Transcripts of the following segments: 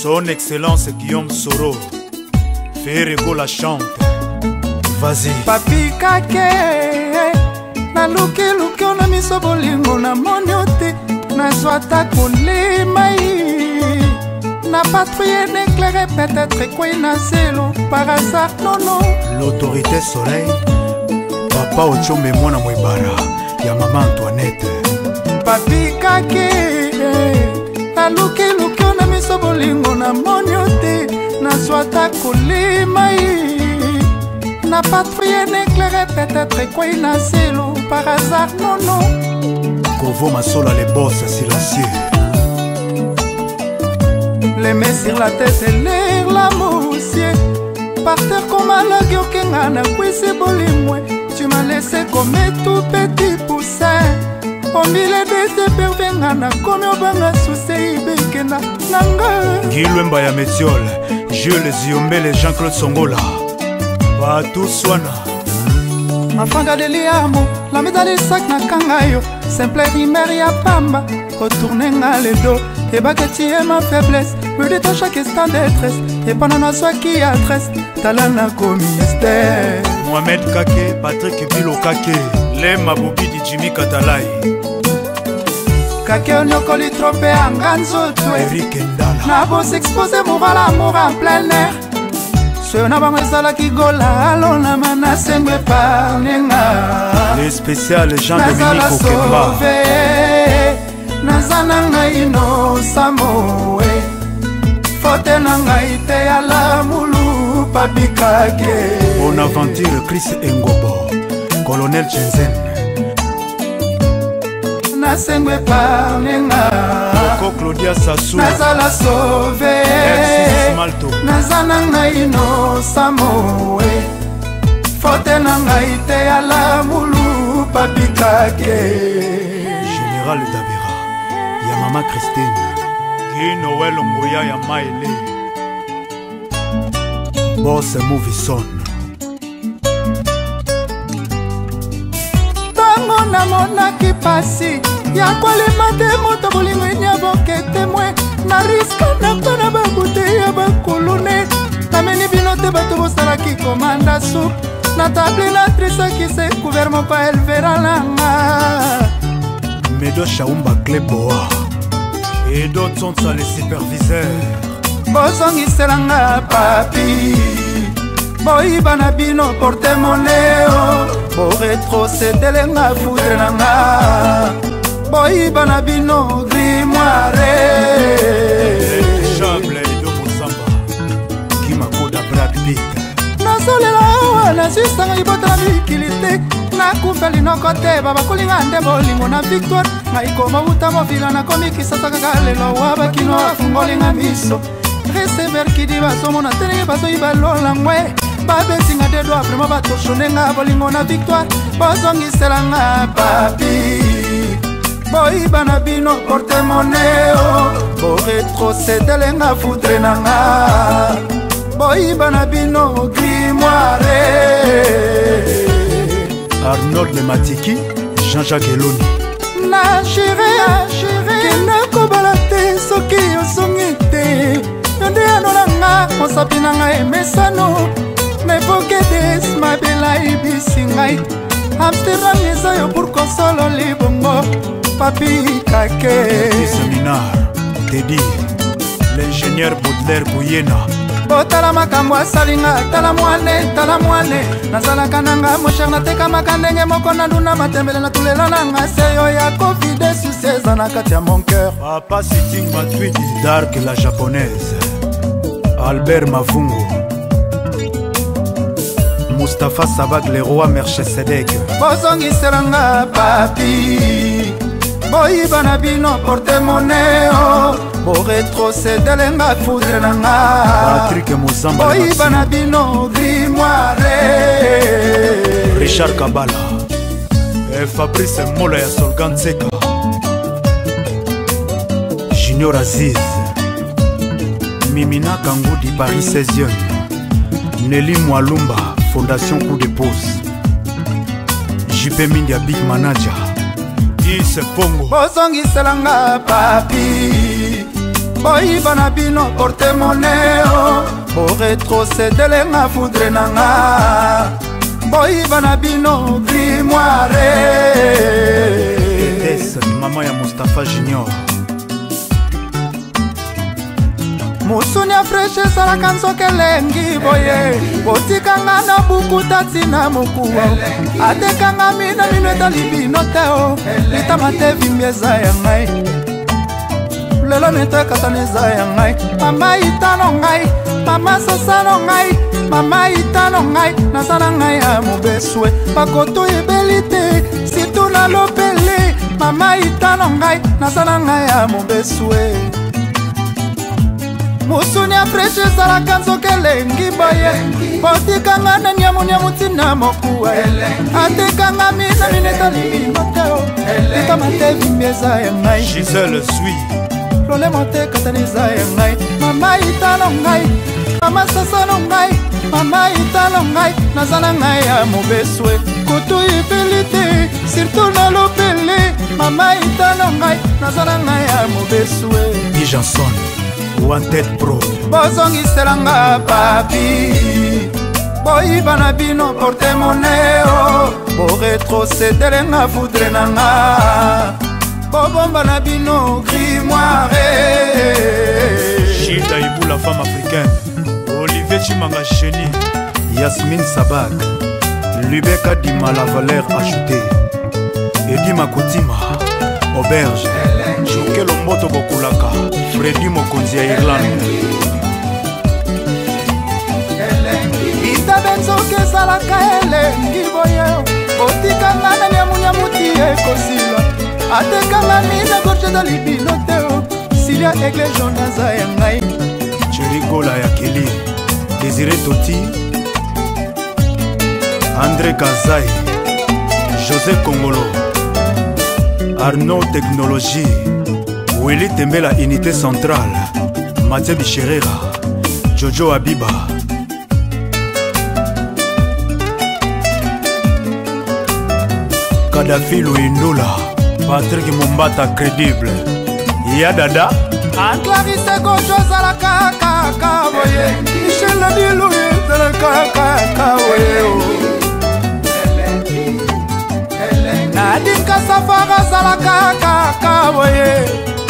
Son Excellence Guillaume Soro, Ferrego la chante. Vas-y. Papi kake, na luki ona miso bolingo na moniote, na zwata kolema yi. Na patrouille n'éclairait peut-être quoi na zélo, par hasard non. L'autorité soleil, papa Ochombe mwana mwebara, ya maman Antoinette. Papi kake, na luki ona miso bolingo na moniote, na zwata kolema yi. Na patrouille n'éclairait peut-être quoi na zélo, par hasard non. Kovo Masola les boss silencieux. Les mains sur la tête et l'air la moussière. Par terre comme à la gueule na kwese bolimwe. Tu m'as laissé comme tout petit poussin. Au milieu de tes pervengana comme au banga souci bekena nanga. Guillemba ya Métiole, Jules Ziombele, Jean-Claude Songola. Batou Swana. Mafanga de liamo, la médaille sac na kangayo. Simple rimer ya pamba, retourner na le dos. Et bah que tu es ma faiblesse, me détache à chaque instant de détresse. Et pendant nos soins qui adresse, talana comme mystère. Mohamed Kake, Patrick Bilo Kake, Lema Bobi di Jimmy Katalai. Kake on yokoli trompé en ganzo toi. Eric Ndala. Na beau s'exposer pour voir l'amour en plein air. Ce n'a pas ça qui gola, allons la mana semble par nenga. Les spéciales Jean-Dominique Okemba. Nazana ngai no samoe fote na ngai te ala mulu papi kake. Bonaventure Chris Engobo, Colonel Jensen. Nasengwe parnenga Coco Claudia Sassou. Nazala sauve Nazana ngai no samoe fote na ngai te ala mulu papi kake. Général Dabera, ya Mama Christine, Guy Noël Ongoya ya Maele, Boss Movie Son. Tango na mona ki pasi, ya kolema te moto bolingo nya boke témoin, na risque na kona bakute ya bakulune, na meni bino te bato bosala ki komanda soup, na table la trisa qui s'est couvert mon pa elle verra langa. Medo Chaumba Kleboa et d'autres sont ça les superviseurs. Bozongi selanga papi, boy banabino porte-monnaie, bo retrocéder nga foudre nanga, boy banabino grimoire. Chable et Domo Samba, qui m'a codé à Brad Pitt. Nasolela na jusanga ibota mikilite. Nakufeli no kote baba kulinga nde bolingo na victoire. Ngaikoma utamo vila na komiki sasa kagalelo waba kino afungolinga miso. Recever kidi basomo na tene baso ibalola ngwe. Babe singa de doa primo bato shonenga bolingo na victoire. Bozongi selanga papi. Boy banabino porte-monnaie. Bo retrocéder nga foudre nanga. Boy banabino grimoire. Arnold Lematiki, Jean-Jacques Eloni. Na chérie, kena kobala te soki osongi te. Yonde anolanga, mosapi nanga emesano. Nevoke des mabela ibisi ngai. Amsterdam eza yo pour kosolo libongo. Papi kake. Seminar, Teddy, l'ingénieur Baudelaire Bouyena. Tala makambo asalinga, tala mwane. Nazalaka nanga mosher nateka makandenge moko na nduna matembele na tulela nanga seyo ya Covid sous na kati ya mon cœur. Papa Sitting Matwidi, Dark la japonaise. Albert Mavungo. Mustapha Sabag le roi Merchesedek. Bozongi selanga papi. Boy banabino porte-monnaie. Bo retrocéder nga foudre nanga. Patrick Mozamba. Boy banabino grimoire. Richard Kabala et Fabrice Mola ya Solgan Seka. Junior Aziz. Mimina Kangoudi Paris 16e. Nelly Mwalumba Fondation Coup de Pose. JP Mindia Big Manager. Is Pongo. Bozongi selanga papi. boyiba na bino portemoneo boretrocedele nga foudre na nga boyiba na bino grimoire mama ya Mustapha Junior musuni ya freshe esalaka nzoka elengi boye botikanga na bukuta ntina mokuwa atekanga mina mino etali bino te o litama te vimbi eza ya ngai lelo mito ekatana eza ya ngai mama itano ngai mama sasano ngai mama itano ngai nasala ngai ya mobeswe bakoto ebeli te situ na lopele mama itano ngai nasala ngai ya mobeswe musuni ya freshe esalaka nzoka elengi boye botikanga na nyamunyamu ntina mokuwa atekanga mina mino etali bino te o litama te vimbi eza ya ngai Gisèle Sui lolemo te katana eza ya ngai mama itano ngai mama sasano ngai mama itano ngai nazala ngai ya mobeswe kutu ibeli te surtout na lopele mama itano ngai nazala ngai ya mobeswe Bijanson Wanted Pro bozongiselanga papi boyiba na bino portemoneo boretrocedele nga foudre na nga bobomba na bino grimoire Chita Ibou la femme africaine Olivier Chimanga Génie Yasmine Sabak Lubeka Dima la valeur ajoutée Edi Makotima Auberge Choke Lomboto Bokulaka Freddy Mokonzi ya Irlande Ita benzoke esalaka elengi boye otikanga na nyamunyamu ti ekosila atekanga mina gorge ezali bino te o silia egle jaune aza ya ngai Cherigola ya Keli Désiré Toti André Kazai José Kongolo Arnaud Technologie Willy Tembela Unité Centrale Mathieu Bicherera Jojo Abiba Kadhafi Louindoula Patrick Mombata crédible Yadada Clarice Gojo ezalaka kaka boye Michel Adilu ezalaka kaka boye Nadine Kasafara ezalaka kaka boye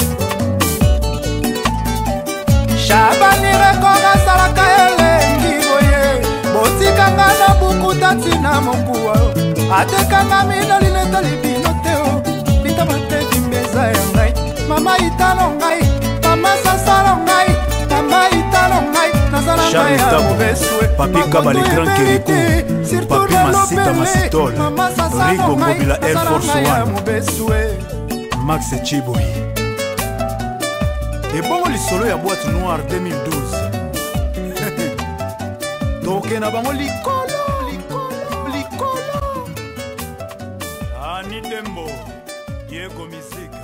Shabani Rekord ezalaka elengi boye botikanga na bukuta ntina mokuwa atekanga mina linetali bino te o litama te vimbi eza ya ngai mama itano ngai mama sasalo ngai mama itano ngai nazala ngai ya mobeswe Papi Kaba le Grand Kerikou Papi Masita Masitol Rigo Mobila Air Force One Max Chiboy ebongo lisolo ya boîte noire 2012 toke na bango likolo Ani Dembo Diego Musique